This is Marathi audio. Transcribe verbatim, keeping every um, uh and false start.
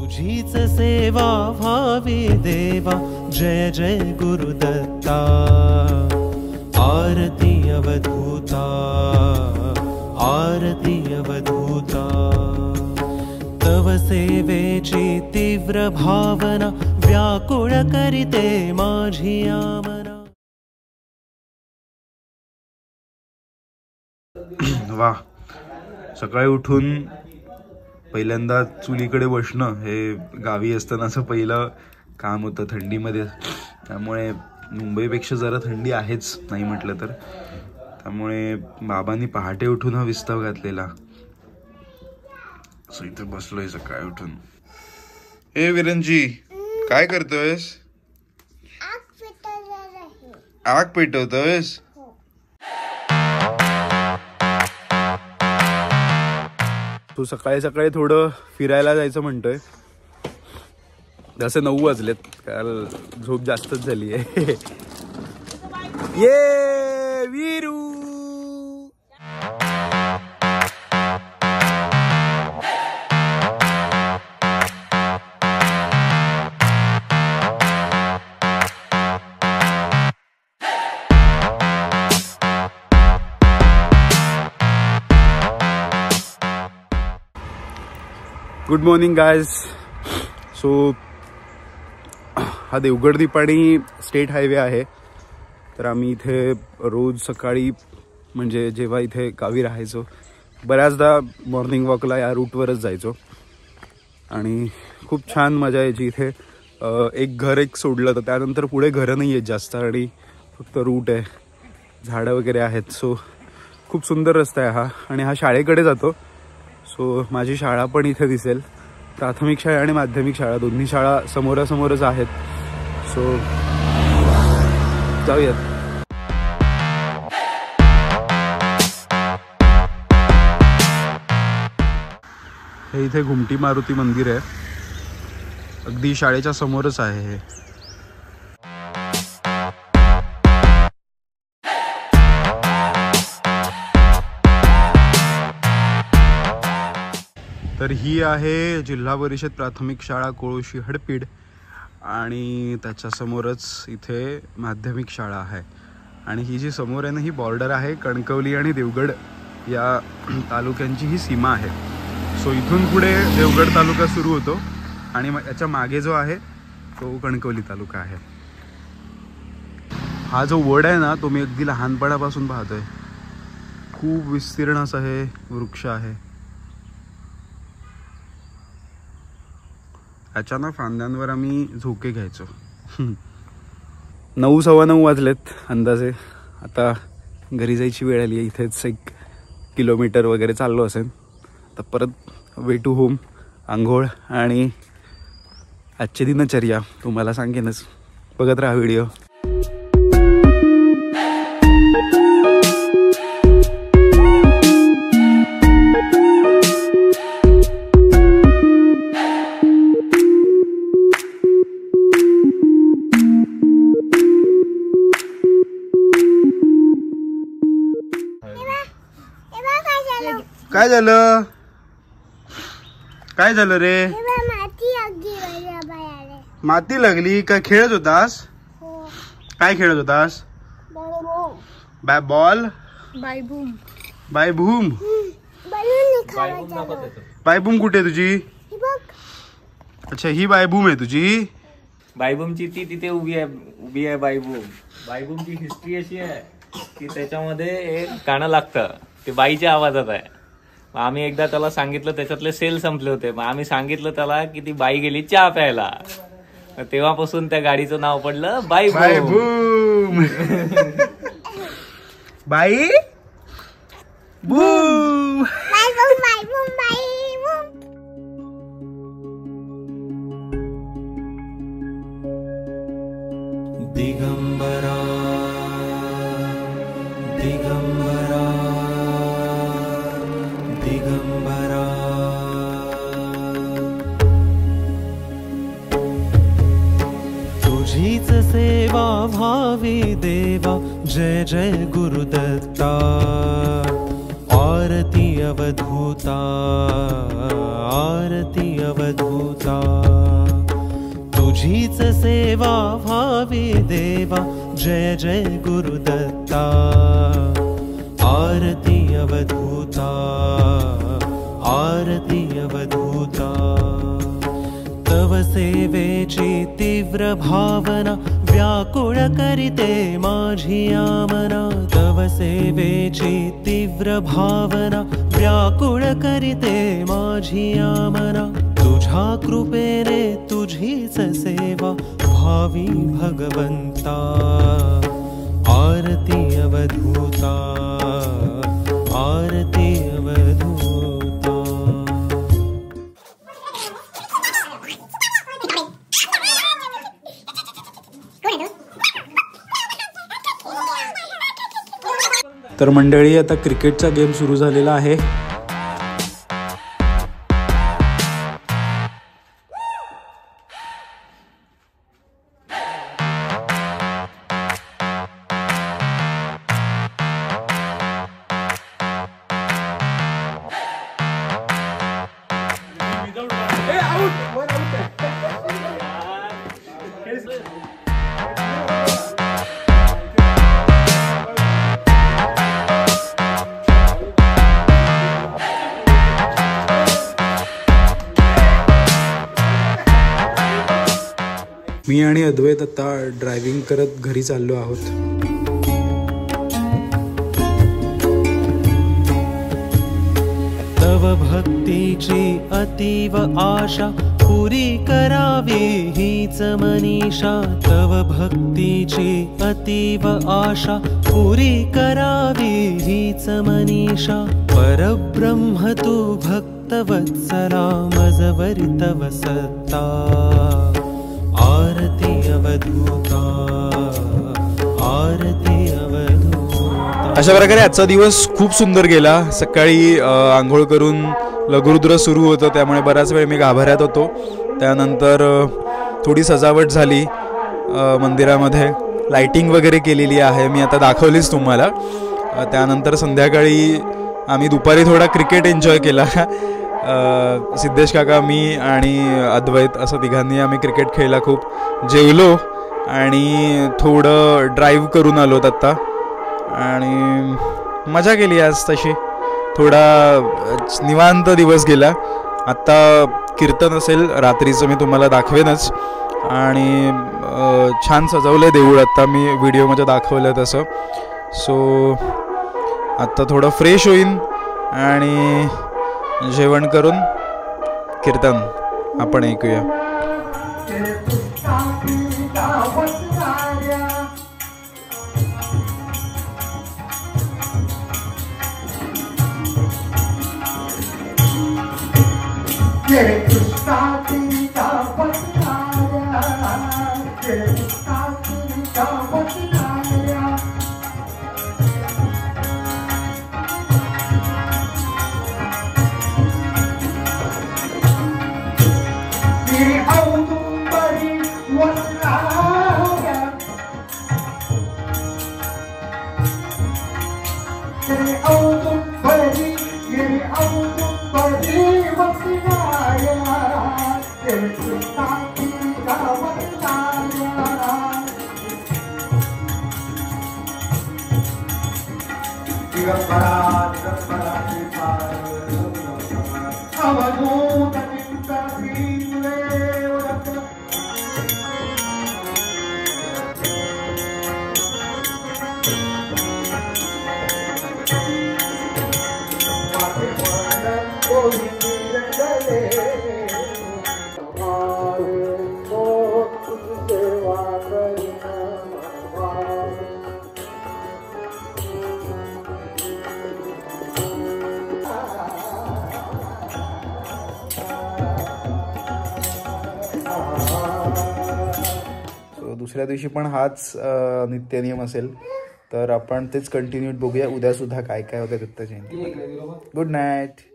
तुझीच सेवा भावी देवा, जय जय गुरुदत्ता। आरती अवधूता, आरती अवधूता। तव सेवेची तीव्र भावना, व्याकुळ करिते माझी आमना। वा, सकाळी उठून पहिल्यांदा चुलीकडे बसणं हे गावी असतानाचं पहिलं काम होतं थंडीमध्ये। त्यामुळे मुंबईपेक्षा जरा थंडी आहेच नाही म्हटलं तर, त्यामुळे बाबांनी पहाटे उठून हा विस्तव घातलेला। सो इथे बसलोय सकाळी उठून। ए विरनजी, काय करतोयस? आग पेटवतोयस? तू सकाळी सकाळी थोडं फिरायला जायचं म्हणतोय। जसे नऊ वाजलेत, काल झोप जास्तच झाली आहे। ये Veeru, good morning guys. So हा देवगड दीपाणी स्टेट हायवे आहे। तर आम्ही इथे रोज सकाळी म्हणजे जेव्हा इथे गावी राहायचो, बऱ्याचदा मॉर्निंग वॉकला या रूटवरच जायचो आणि खूप छान मजा यायची इथे। एक घर एक सोडलं तर त्यानंतर पुढे घरं नाही आहेत जास्त आणि फक्त रूट आहे, झाडं वगैरे आहेत। सो खूप सुंदर रस्ता आहे हा। आणि हा शाळेकडे जातो। सो माझी शाळा पण इथे दिसेल, प्राथमिक शाळा आणि माध्यमिक शाळा दोन्ही शाळा समोरासमोरच आहेत। सो जाऊयात। हे इथे घुमटी मारुती मंदिर आहे, अगदी शाळेच्या समोरच आहे हे। तर ही आहे जिल्हा परिषद प्राथमिक शाळा कोळोशी हडपीड आणि त्याच्यासमोरच इथे माध्यमिक शाळा आहे। आणि ही जी समोर आहे ना, ही बॉर्डर आहे कणकवली आणि देवगड या तालुक्यांची ही सीमा आहे। सो इथून पुढे देवगड तालुका सुरू होतो आणि याच्या मागे जो आहे तो कणकवली तालुका आहे। हा जो वड आहे ना, तो मी अगदी लहानपणापासून पाहतोय। खूप विस्तीर्ण असं हे वृक्ष आहे। अचानक फांद्यांवर आम्ही झोके घ्यायचो। नऊ सव्वा नऊ वाजलेत अंदाजे। आता घरी जायची वेळ आली आहे। इथेच एक किलोमीटर वगैरे चाललो असेल तर परत वे टू होम, आंघोळ आणि आजची दिनचर्या तुम्हाला सांगेनच। बघत राहा व्हिडिओ। काय झालं? काय झालं रे? माती लागली? काय खेळत होतास? काय खेळत होतास? बाय बॉल, बाय बूम, बाय बूम। बाय बूम कुठे तुझी? अच्छा, ही बाय बूम आहे तुझी? बायबूमची ती तिथे उभी आहे, उभी आहे बायबूम। बायबूमची हिस्ट्री अशी आहे की त्याच्यामध्ये एक गाणं लागतं, ते बाईच्या आवाजात आहे। आम्ही एकदा त्याला सांगितलं, त्याच्यातले सेल संपले होते, मग आम्ही सांगितलं त्याला की ती बाई गेली चहा प्यायला। तेव्हापासून त्या गाडीचं नाव पडलं बाई बूम। बाई बूम, बाई बूम, बाई बूम, बाई बूम। दिगंबरा, दिगंबरा, दिगंबरा। तुझीच सेवा भावी देवा, जय जय गुरुदत्ता। आरती अवधूता, आरती अवधूता। अवधूता तुझीच सेवा भावी देवा जय जय गुरुदत्ता आरती अवधूता आरती अवधूता तव सेवेची तीव्र भावना व्याकुळ करिते माझी आमना तव सेवेची तीव्र भावना व्याकुळ करिते माझी आमना तुझ्या कृपेने तुझीच सेवा भावी भगवंता आरती अवधूता आरती अवधूता तर मंडळी आता क्रिकेटचा गेम सुरू झालेला आहे. मी आणि अद्वैत आता ड्रायव्हिंग करत घरी चाललो आहोत. तव भक्तीची अतीव आशा पुरी करावी हीच मनीषा तव भक्तीची अतीव आशा पुरी करावी हीच मनीषा परब्रह्म तू भक्तवत्सला मजवरी तव सत्ता आरती अवधूता आरती अवधूता. अशा प्रकारे आजचा दिवस खूप सुंदर गेला. सकाळी आंघोळ करून लघुरुद्र सुरू होतं त्यामुळे बराच वेळ मी गाभाऱ्यात होतो. त्यानंतर थोडी सजावट झाली मंदिरामध्ये, लाइटिंग वगैरे केलेली आहे, मी आता दाखवलीच तुम्हाला. त्यानंतर संध्याकाळी आम्ही दुपारी थोडा क्रिकेट एन्जॉय केला. सिद्धेश काका, मी आणि अद्वैत असं तिघांनी आम्ही क्रिकेट खेळला. खूप जेवलो आणि थोडं ड्राईव्ह करून आलोत आत्ता आणि मजा केली आज. तशी थोडा निवांत दिवस गेला. आत्ता कीर्तन असेल रात्रीचं, मी तुम्हाला दाखवेनच. आणि छान सजवलं आहे देऊळ, आत्ता मी व्हिडिओमध्ये दाखवलं तसं. सो आत्ता थोडं फ्रेश होईन आणि जेवण करून कीर्तन आपण ऐकूया. दुसऱ्या दिवशी पण हाच नित्यनियम असेल, तर आपण तेच कंटिन्यू बघूया उद्या सुद्धा काय काय होतं दत्त जयंती. Good night.